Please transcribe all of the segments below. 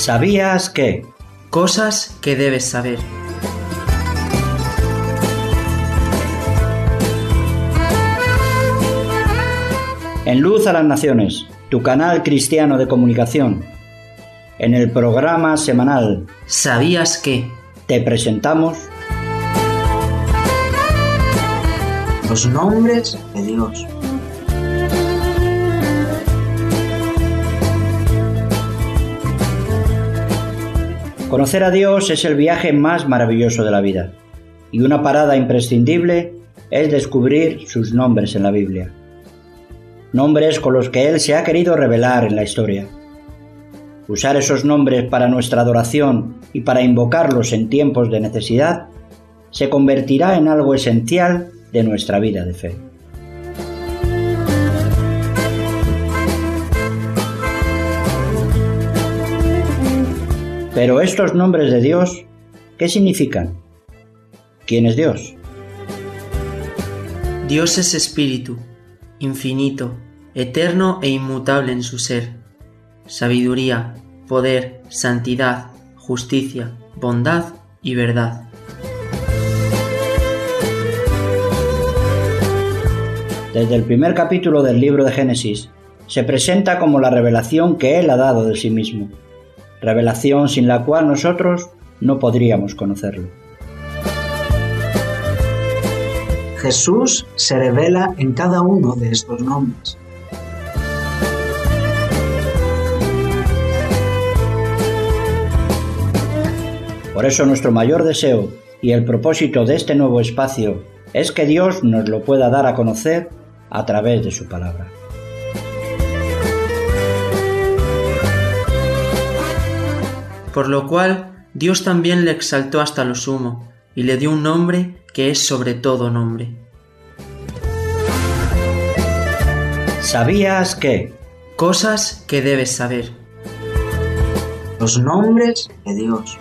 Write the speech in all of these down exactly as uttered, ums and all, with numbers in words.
¿Sabías que? Cosas que debes saber. En Luz a las Naciones, tu canal cristiano de comunicación. En el programa semanal ¿Sabías que? Te presentamos los nombres de Dios. Conocer a Dios es el viaje más maravilloso de la vida, y una parada imprescindible es descubrir sus nombres en la Biblia. Nombres con los que Él se ha querido revelar en la historia. Usar esos nombres para nuestra adoración y para invocarlos en tiempos de necesidad se convertirá en algo esencial de nuestra vida de fe. Pero estos nombres de Dios, ¿qué significan? ¿Quién es Dios? Dios es espíritu, infinito, eterno e inmutable en su ser. Sabiduría, poder, santidad, justicia, bondad y verdad. Desde el primer capítulo del libro de Génesis, se presenta como la revelación que Él ha dado de sí mismo, revelación sin la cual nosotros no podríamos conocerlo. Jesús se revela en cada uno de estos nombres. Por eso nuestro mayor deseo y el propósito de este nuevo espacio es que Dios nos lo pueda dar a conocer a través de su palabra. Por lo cual, Dios también le exaltó hasta lo sumo, y le dio un nombre que es sobre todo nombre. ¿Sabías que? Cosas que debes saber. Los nombres de Dios.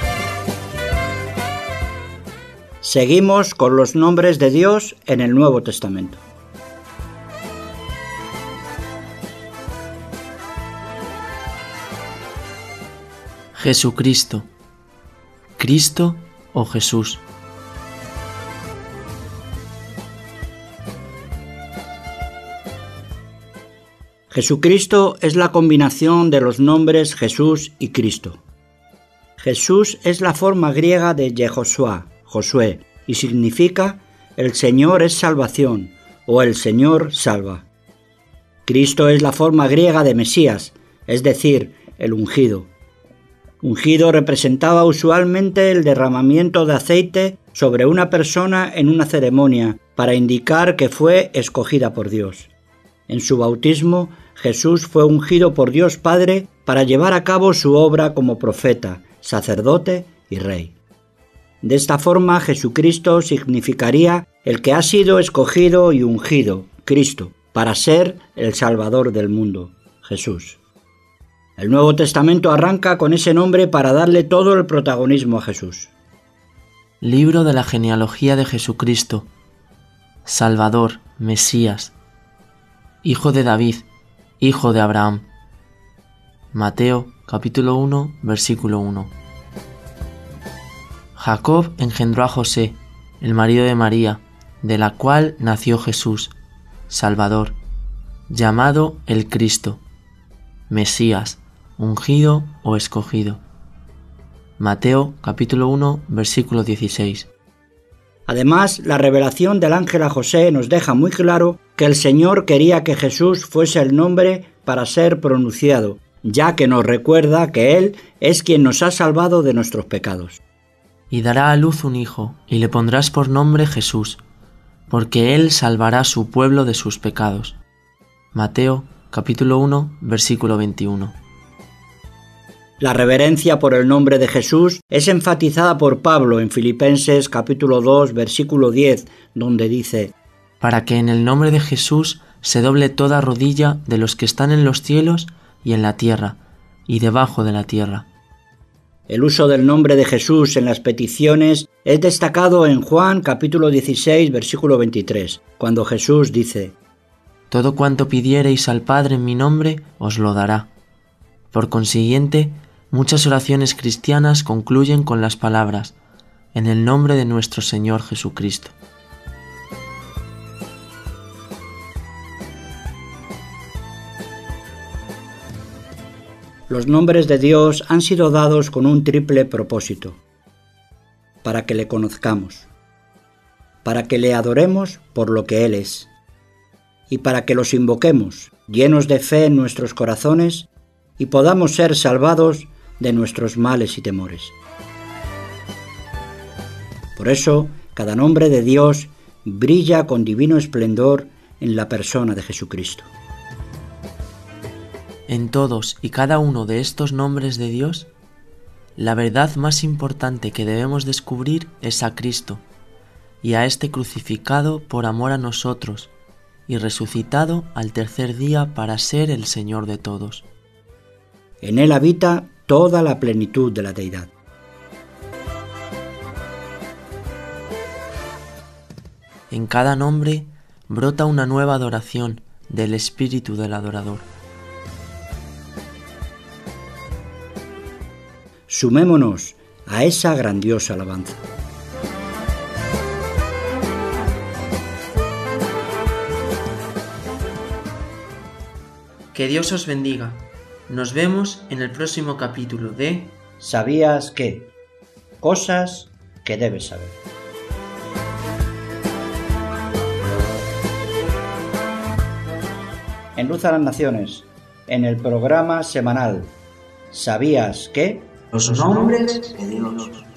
Seguimos con los nombres de Dios en el Nuevo Testamento. Jesucristo, Cristo o Jesús. Jesucristo es la combinación de los nombres Jesús y Cristo. Jesús es la forma griega de Yehoshua, Josué, y significa el Señor es salvación o el Señor salva. Cristo es la forma griega de Mesías, es decir, el ungido. Ungido representaba usualmente el derramamiento de aceite sobre una persona en una ceremonia para indicar que fue escogida por Dios. En su bautismo, Jesús fue ungido por Dios Padre para llevar a cabo su obra como profeta, sacerdote y rey. De esta forma, Jesucristo significaría el que ha sido escogido y ungido, Cristo, para ser el Salvador del mundo, Jesús. El Nuevo Testamento arranca con ese nombre para darle todo el protagonismo a Jesús. Libro de la genealogía de Jesucristo, Salvador, Mesías, Hijo de David, Hijo de Abraham. Mateo, capítulo uno, versículo uno. Jacob engendró a José, el marido de María, de la cual nació Jesús, Salvador, llamado el Cristo, Mesías, ungido o escogido. Mateo capítulo uno, versículo dieciséis. Además, la revelación del ángel a José nos deja muy claro que el Señor quería que Jesús fuese el nombre para ser pronunciado, ya que nos recuerda que Él es quien nos ha salvado de nuestros pecados. Y dará a luz un hijo, y le pondrás por nombre Jesús, porque Él salvará a su pueblo de sus pecados. Mateo capítulo uno, versículo veintiuno. La reverencia por el nombre de Jesús es enfatizada por Pablo en Filipenses capítulo dos, versículo diez, donde dice: para que en el nombre de Jesús se doble toda rodilla de los que están en los cielos y en la tierra, y debajo de la tierra. El uso del nombre de Jesús en las peticiones es destacado en Juan capítulo dieciséis, versículo veintitrés, cuando Jesús dice: todo cuanto pidiereis al Padre en mi nombre, os lo dará. Por consiguiente, Muchas oraciones cristianas concluyen con las palabras: en el nombre de nuestro Señor Jesucristo. Los nombres de Dios han sido dados con un triple propósito: para que le conozcamos, para que le adoremos por lo que Él es, y para que los invoquemos, llenos de fe en nuestros corazones, y podamos ser salvados de nuestros males y temores. Por eso, cada nombre de Dios brilla con divino esplendor en la persona de Jesucristo. En todos y cada uno de estos nombres de Dios, la verdad más importante que debemos descubrir es a Cristo, y a este crucificado por amor a nosotros, y resucitado al tercer día para ser el Señor de todos. En Él habita toda la plenitud de la deidad. En cada nombre brota una nueva adoración del espíritu del adorador. Sumémonos a esa grandiosa alabanza. Que Dios os bendiga. Nos vemos en el próximo capítulo de ¿Sabías qué? Cosas que debes saber. En Luz a las Naciones, en el programa semanal ¿Sabías qué? Los nombres de Dios.